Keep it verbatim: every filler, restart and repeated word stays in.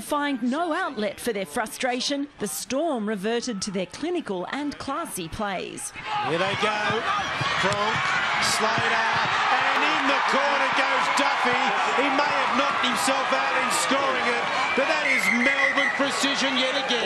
find no outlet for their frustration, the Storm reverted to their clinical and classy plays. Here they go. Cronk, Slater, and in the corner goes Duffie. He may have knocked himself out in scoring it, but that is Melbourne precision yet again.